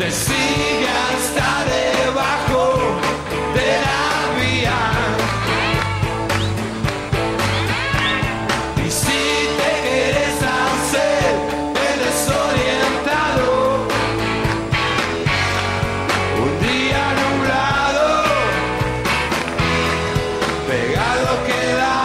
sigue hasta debajo de la vía. Y si te quieres hacer el desorientado, un día nublado, pegado queda.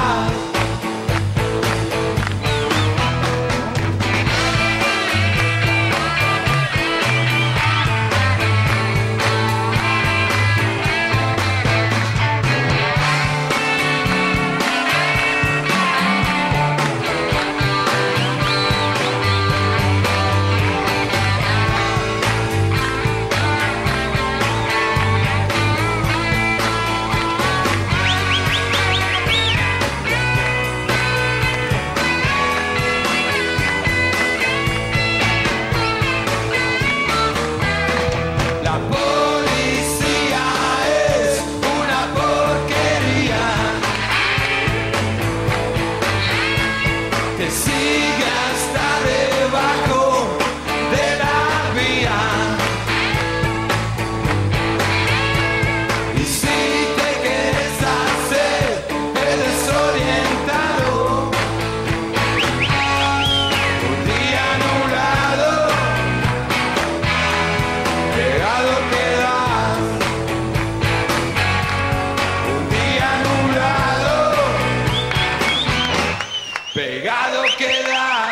Pegado queda.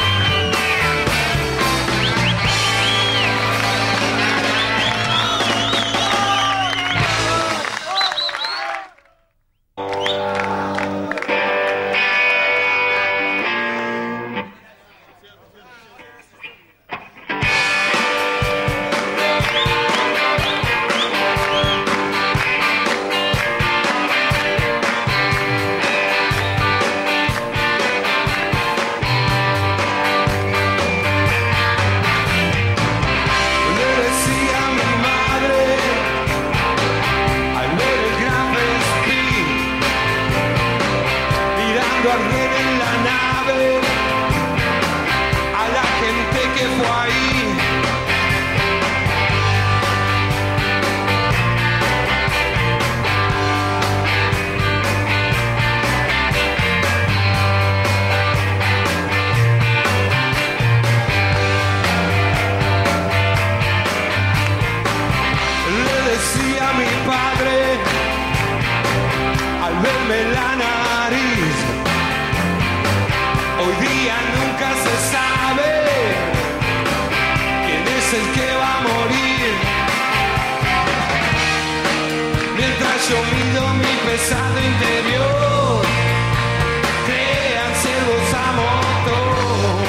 Yo mido mi pesado interior, crean ciervos a motor.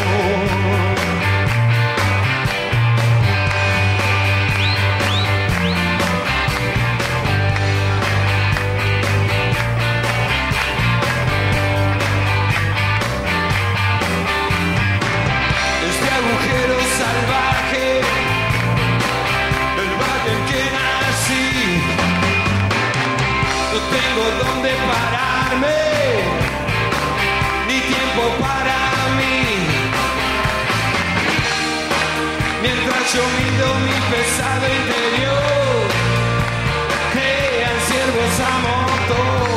Este agujero salvaje, el valle en que nací, no tengo dónde pararme, ni tiempo para mí. Mientras yo mido mi pesado interior, crean ciervos a motor.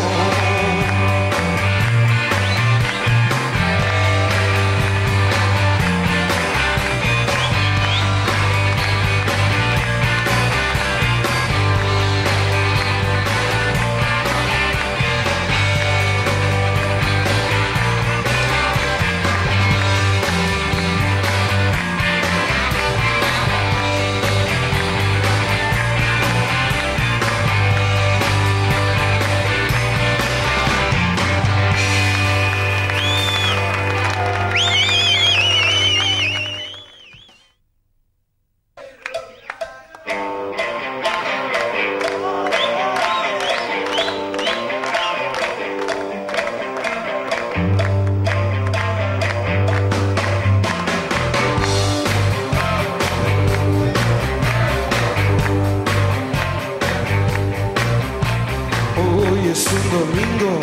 Es un domingo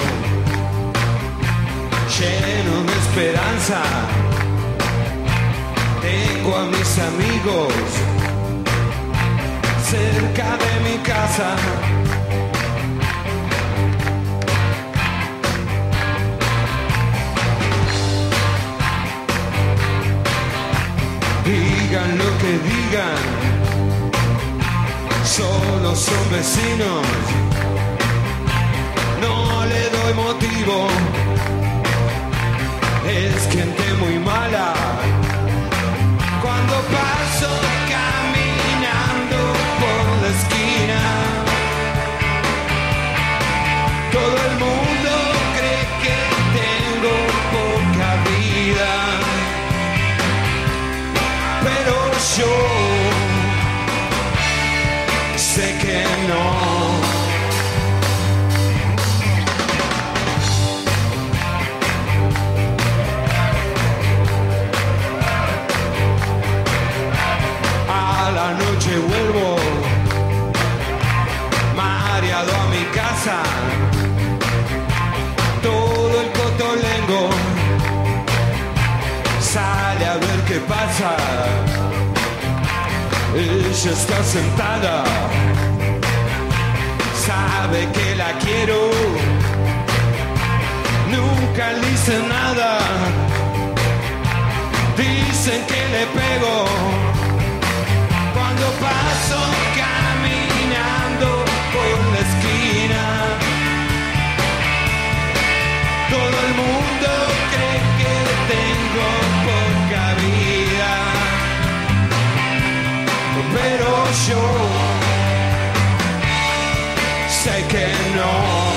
lleno de esperanza. Tengo a mis amigos cerca de mi casa. Digan lo que digan, solo son vecinos. No le doy motivo, es gente muy mala. Cuando paso caminando por la esquina, todo el mundo cree que tengo poca vida, pero yo sé que no. Noche vuelvo mareado a mi casa, todo el cotolengo sale a ver qué pasa. Ella está sentada, sabe que la quiero, nunca le hice nada, dicen que le pego. Cuando paso caminando por la esquina, todo el mundo cree que tengo poca vida, pero yo sé que no.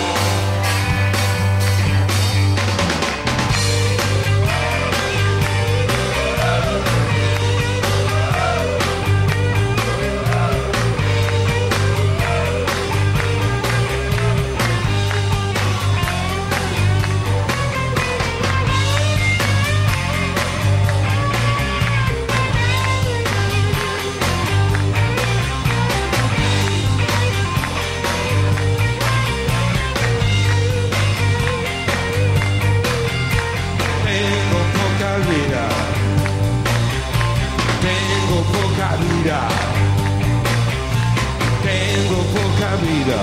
Tengo poca vida.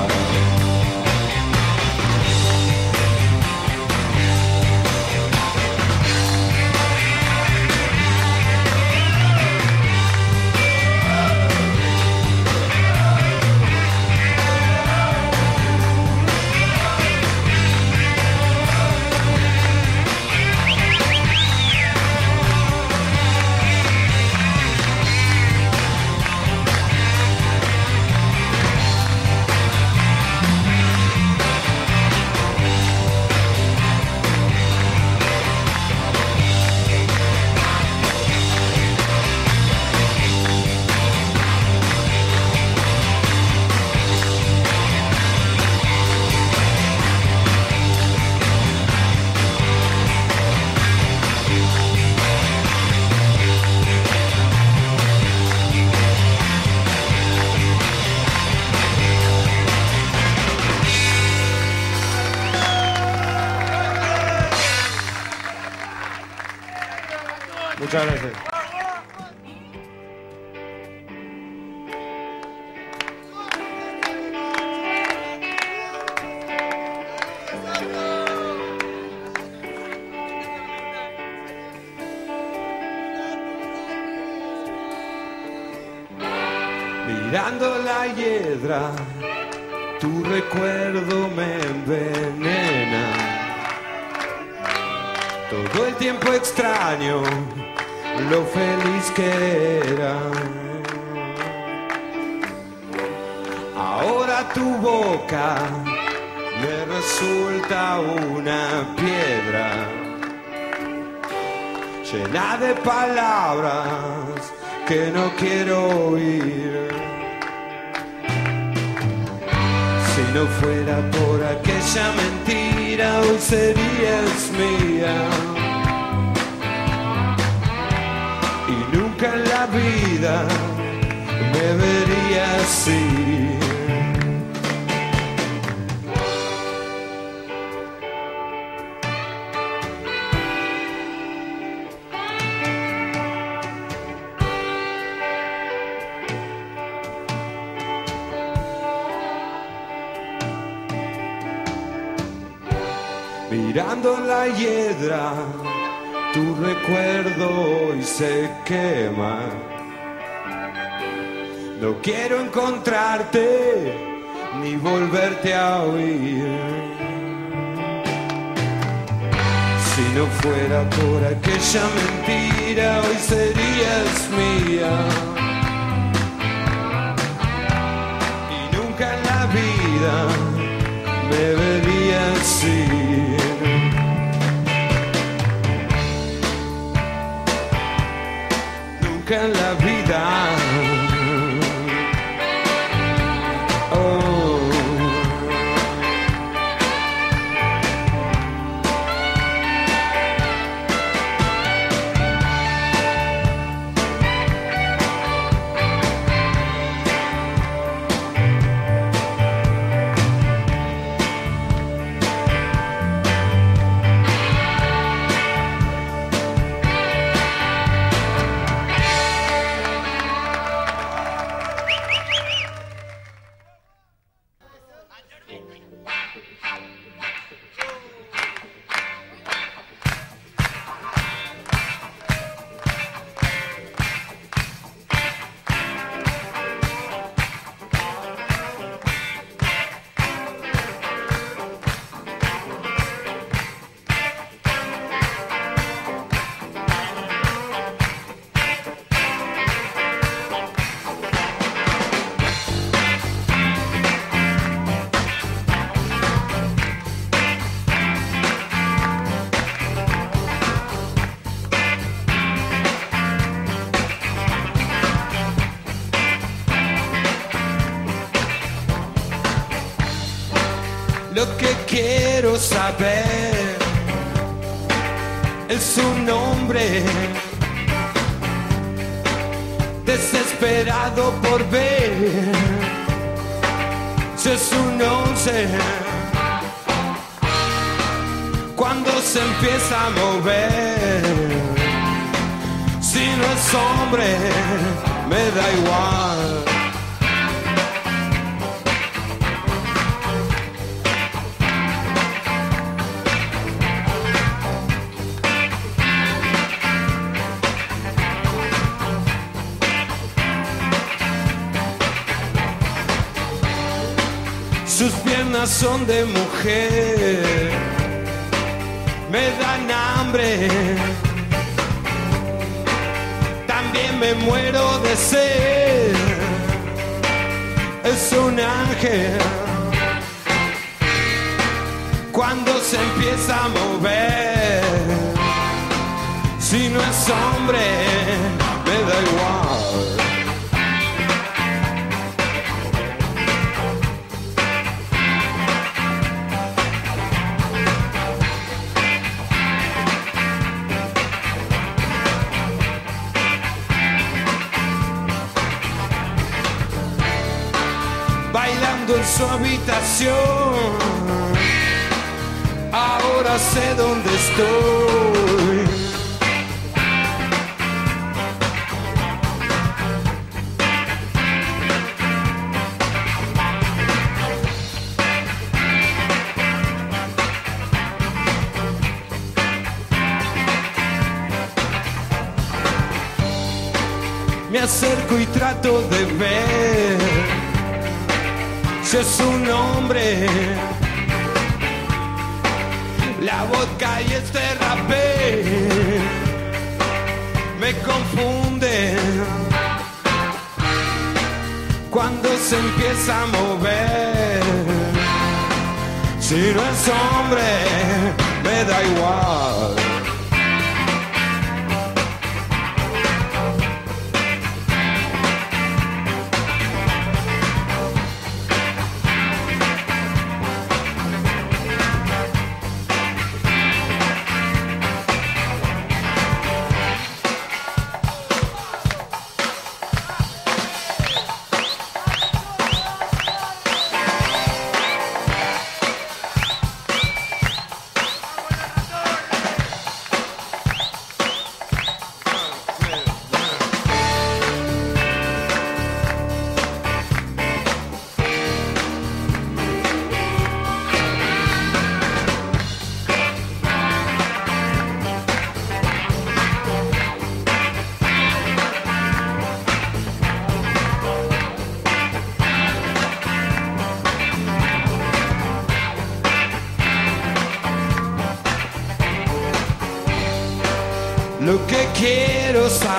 Muchas gracias. Mirando la hiedra, tu recuerdo me envenena. Todo el tiempo extraño lo feliz que era. Ahora tu boca me resulta una piedra llena de palabras que no quiero oír. Si no fuera por aquella mentira, hoy serías mía. Y nunca en la vida me vería así. mirando la hiedra, tu recuerdo hoy se quema. No quiero encontrarte ni volverte a oír. Si no fuera por aquella mentira, hoy serías mía. Y nunca en la vida me verías ir. Nunca en la vida. Lo que quiero saber es su nombre, desesperado por ver si es un 11. Cuando se empieza a mover, si no es hombre, me da igual. Sus piernas son de mujer, me dan hambre, también me muero de sed, es un ángel. Cuando se empieza a mover, si no es hombre, me da igual. Bailando en su habitación, ahora sé dónde estoy. Me acerco y trato de ver si es un hombre. La vodka y este rapé me confunden. Cuando se empieza a mover, si no es hombre, me da igual.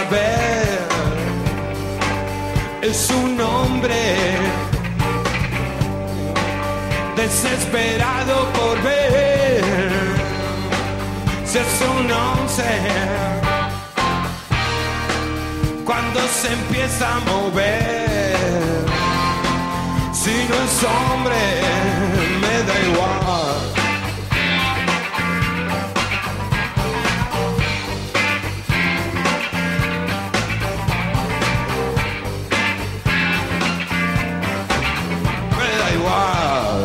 saber. Es un hombre desesperado por ver. Si es un 11, cuando se empieza a mover. Si no es hombre, me da igual. Me da igual.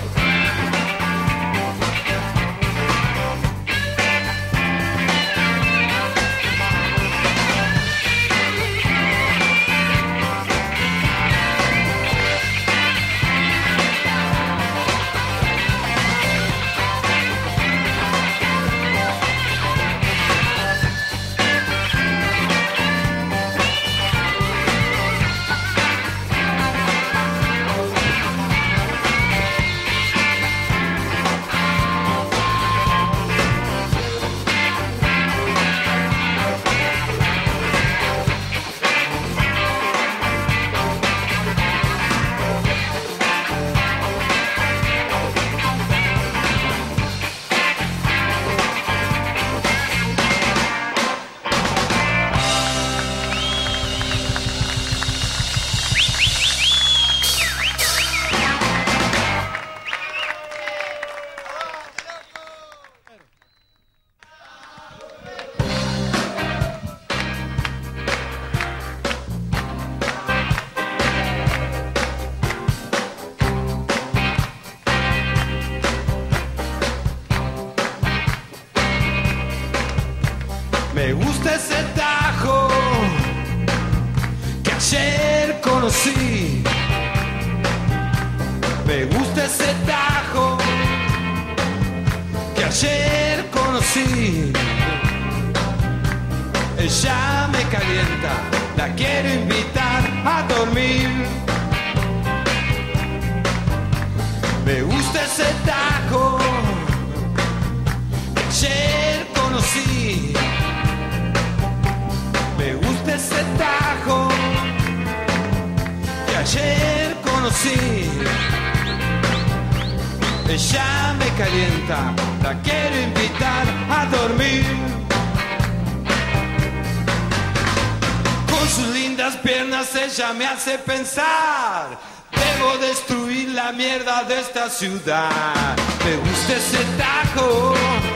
Me gusta ese tajo que ayer conocí. Me gusta ese tajo que ayer conocí. Ella me calienta, la quiero invitar a dormir. Me gusta ese tajo que ayer conocí. Me gusta ese tajo que ayer conocí. Ella me calienta, la quiero invitar a dormir. Con sus lindas piernas ella me hace pensar. Debo destruir la mierda de esta ciudad. Me gusta ese tajo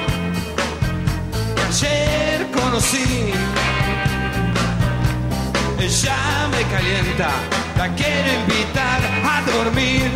que ayer conocí. Ella me calienta, la quiero invitar a dormir.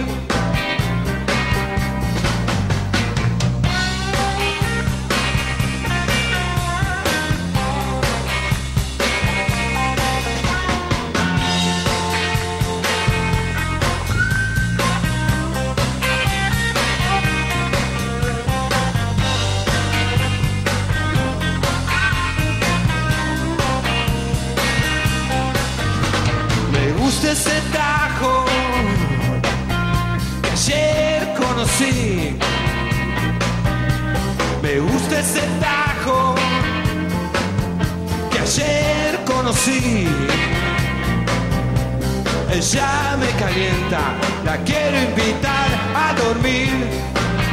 Ese tajo que ayer conocí. Me gusta ese tajo que ayer conocí. Ella me calienta, la quiero invitar a dormir.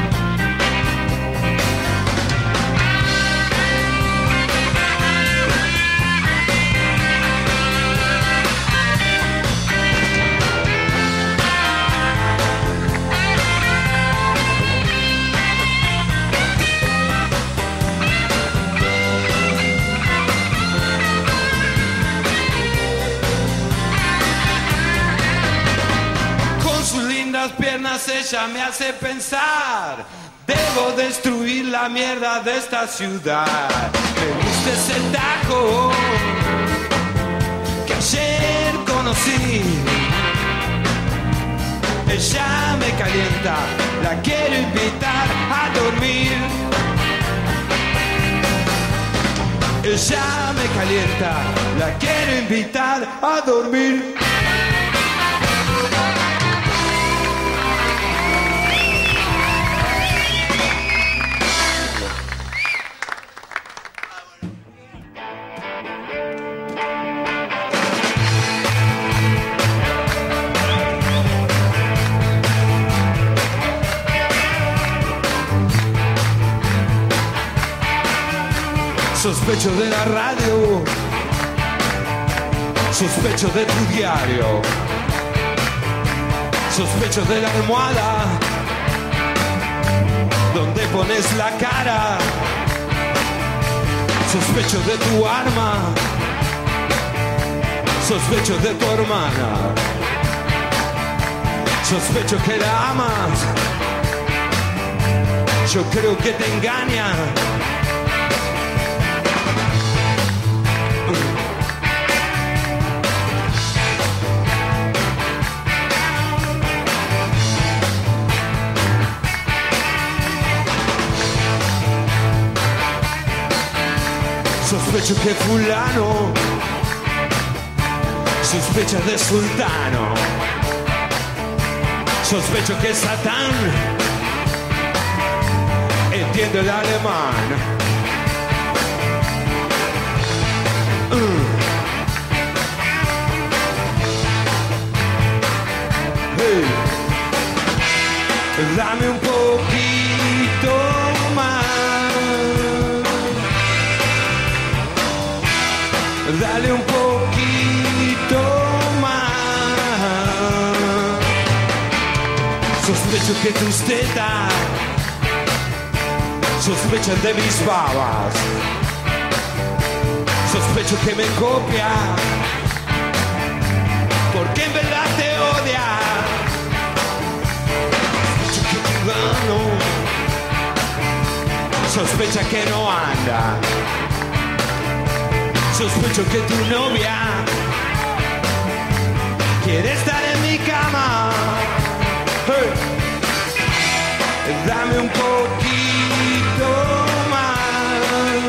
Las piernas ella me hace pensar. Debo destruir la mierda de esta ciudad. Me gusta ese tajo que ayer conocí. Ella me calienta, la quiero invitar a dormir. Ella me calienta, la quiero invitar a dormir. Sospecho de la radio, sospecho de tu diario, sospecho de la almohada donde pones la cara, sospecho de tu arma, sospecho de tu hermana, sospecho que la amas, yo creo que te engaña. Sospecho que fulano sospecha de sultano, sospecho que Satán entiende el alemán. Hey. Dame un poquito más. Dale un poquito más. Sospecho que tus tetas sospechan de mis babas. Sospecho que me copia porque en verdad te odia. Sospecho que tu gano sospecha que no anda. Sospecho que tu novia quiere estar en mi cama. Hey. Dame un poquito más.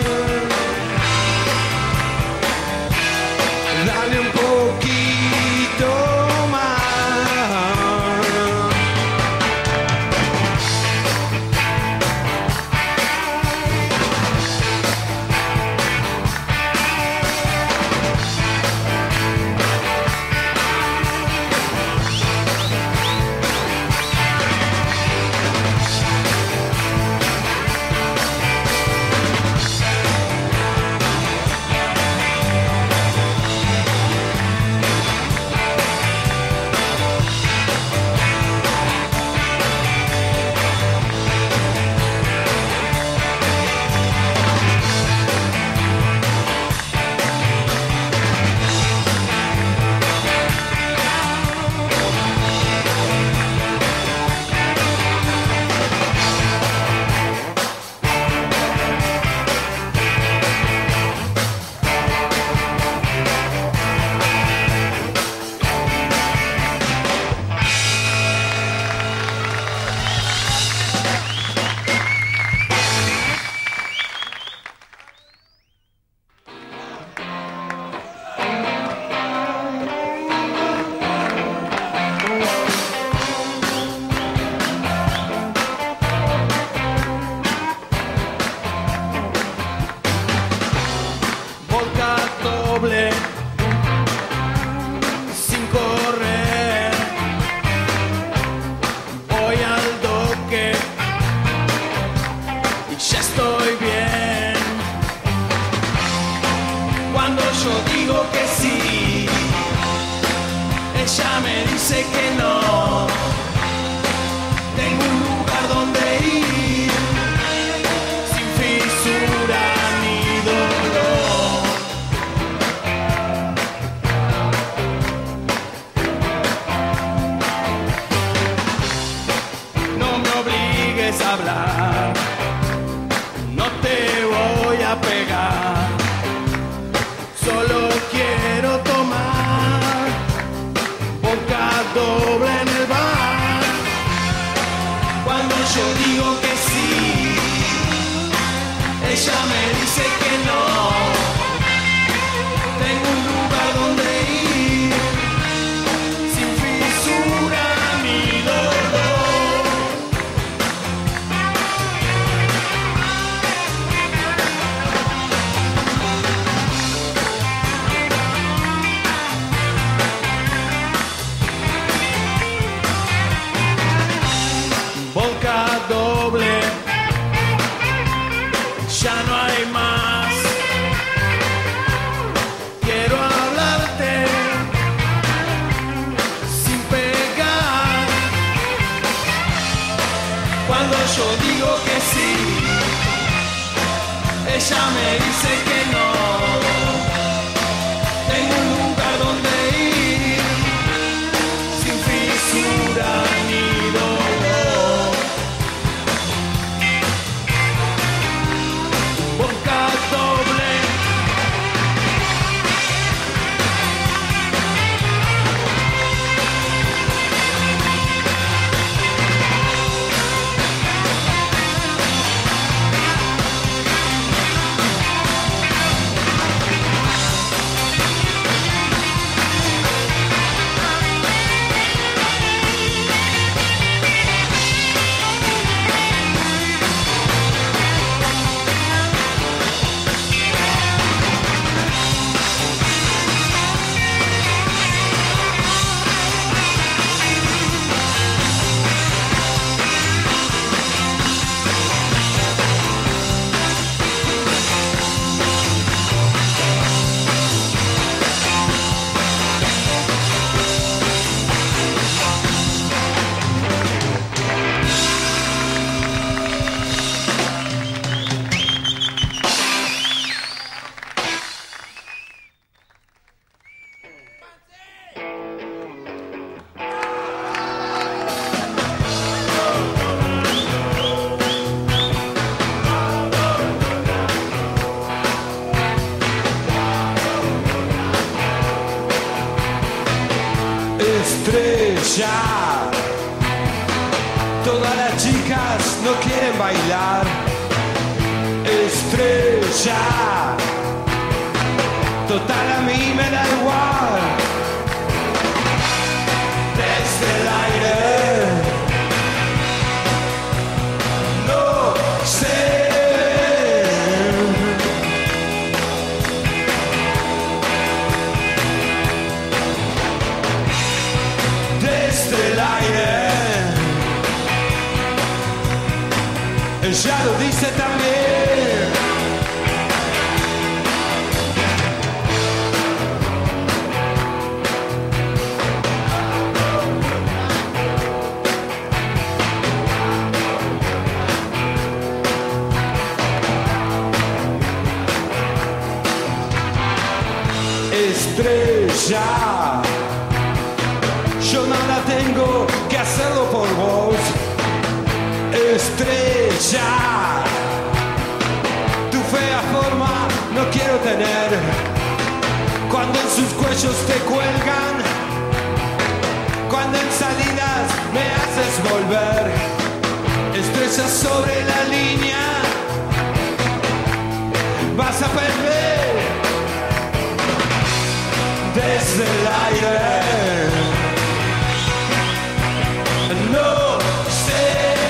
Dame un poquito más. Sin correr, voy al doque y ya estoy bien. Cuando yo digo que sí, ella me dice que no. Tengo un lugar donde ir, sin fisura ni dolor. Hablar, no te voy a pegar, solo quiero tomar vodka doble en el bar. Cuando yo digo que sí, ella me dice que no. Tengo un lugar donde ir, sin fisura ni dolor. Doble, ya no hay yo digo que sí. Ella me dice que no. Tengo un lugar donde ir, sin fisura ni dolor. Boca doble. Estrella, todas las chicas no quieren bailar. Estrella, total a mí me da igual. Desde el aire, no sé. Ella lo dice también. Estrella, yo nada tengo que hacerlo por vos. Estrella, tu fea forma no quiero tener. Cuando en sus cuellos te cuelgan, cuando en salidas me haces volver. Estrella sobre la línea, vas a perder. Desde el aire, no sé.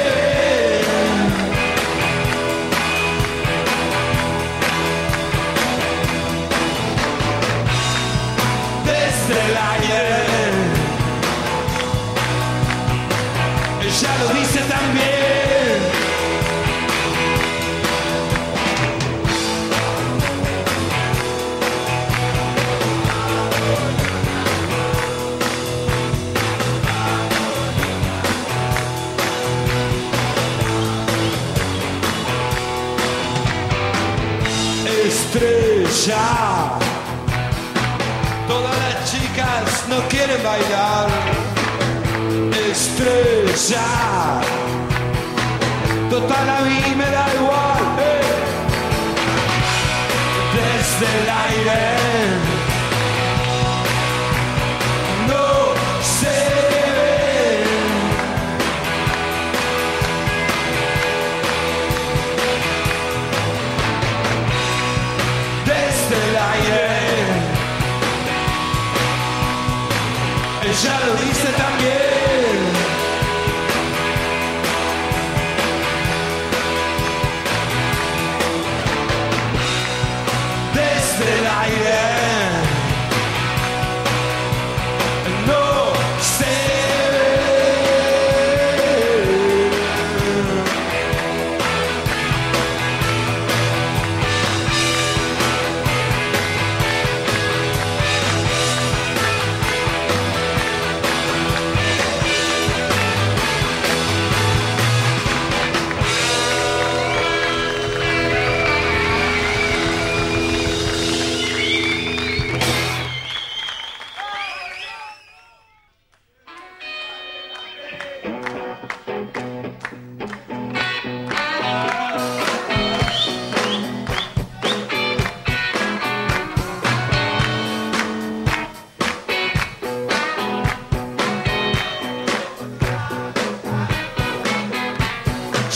El aire, ella lo dice también. Estrella, todas las chicas no quieren bailar. Estrella, total a mí me da igual. Desde el aire, no sé. Desde el aire, ella lo dice también. Desde el aire, no sé.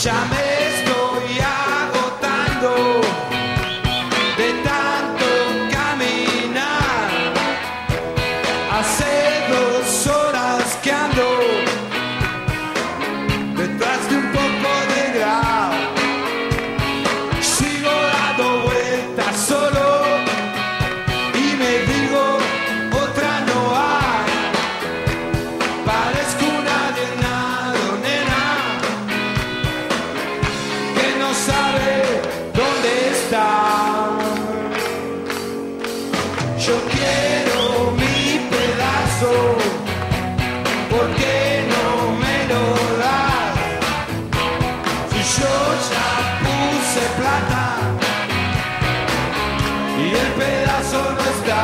Ya me estoy agotando de tanto caminar. Hace 2 horas que ando detrás de un poco de grau. Sigo dando vueltas solo y me digo otra no hay. Parezco un alienado, nena, que no sabe dónde está. Yo quiero mi pedazo, ¿por qué no me lo das? Si yo ya puse plata y el pedazo no está.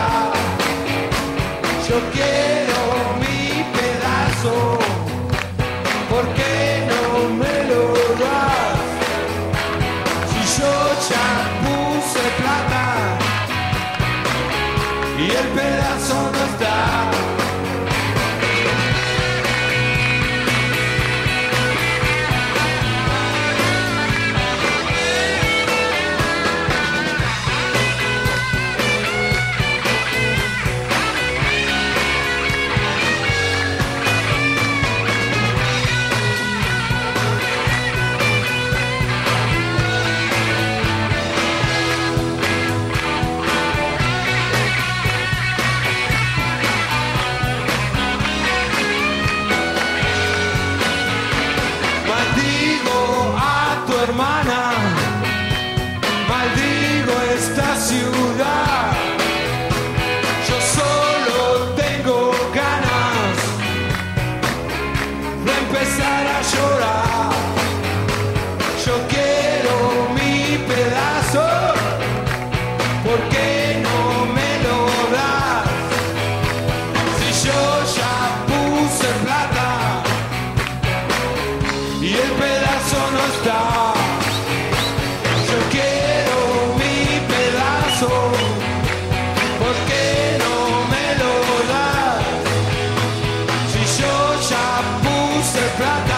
Yo quiero mi pedazo, ¿por qué no me lo das? Si yo ya puse plata y el pedazo no está. Maldigo a tu hermana, maldigo esta ciudad. Yo solo tengo ganas de empezar a llorar. Yo quiero mi pedazo, ¿por qué no me lo das? Si yo ya puse plata y el pedazo no está. Yo quiero mi pedazo, ¿por qué no me lo das? Si yo ya puse plata